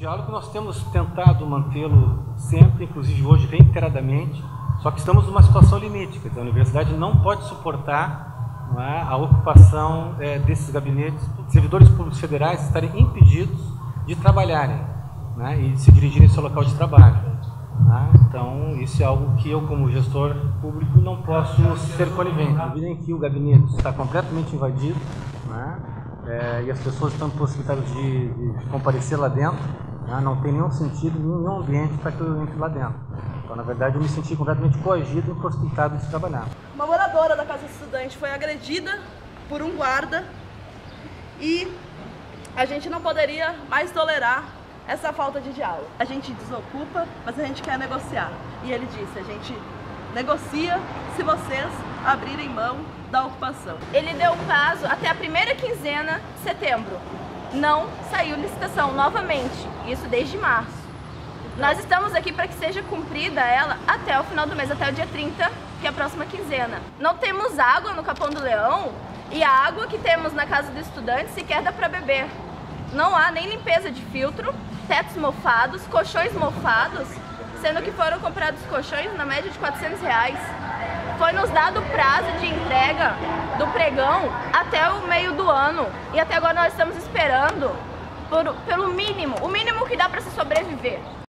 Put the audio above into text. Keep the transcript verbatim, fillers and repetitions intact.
diálogo nós temos tentado mantê-lo sempre, inclusive hoje reiteradamente, só que estamos numa situação limite, quer dizer, a universidade não pode suportar, não é, a ocupação é, desses gabinetes, servidores públicos federais estarem impedidos de trabalharem, né, e se dirigirem ao seu local de trabalho. Né? Então, isso é algo que eu, como gestor público, não posso ser conivente. Na medida em que o gabinete está completamente invadido, né, é, e as pessoas estão possibilitadas de, de comparecer lá dentro, né, não tem nenhum sentido, nenhum ambiente para que eu entre lá dentro. Então, na verdade, eu me senti completamente coagido e impossibilitado de trabalhar. Uma moradora da Casa Estudante foi agredida por um guarda e a gente não poderia mais tolerar essa falta de diálogo. A gente desocupa, mas a gente quer negociar. E ele disse, a gente negocia se vocês abrirem mão da ocupação. Ele deu prazo até a primeira quinzena de setembro. Não saiu licitação novamente, isso desde março. Nós estamos aqui para que seja cumprida ela até o final do mês, até o dia trinta, que é a próxima quinzena. Não temos água no Capão do Leão e a água que temos na Casa do Estudante sequer dá para beber. Não há nem limpeza de filtro, tetos mofados, colchões mofados, sendo que foram comprados colchões na média de quatrocentos reais. Foi nos dado prazo de entrega do pregão até o meio do ano e até agora nós estamos esperando por, pelo mínimo, o mínimo que dá para se sobreviver.